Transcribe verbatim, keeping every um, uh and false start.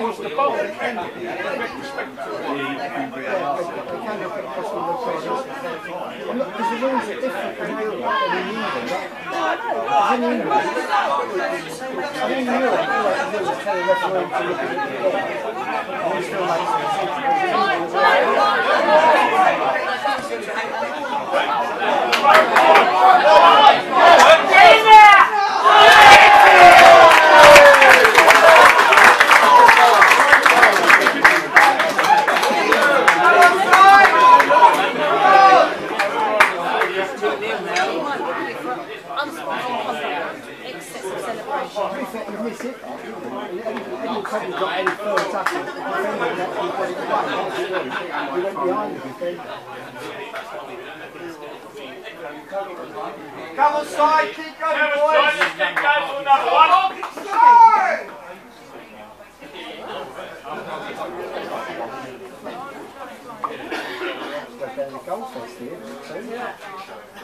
towards the ball. There's the rules are different in Europe than in England. In England, I mean, in Europe, all they can do is tell the referee to look at it again, and he still makes a Come on, side, keep going, boys. Keep going for another one. Go down the goal fest here,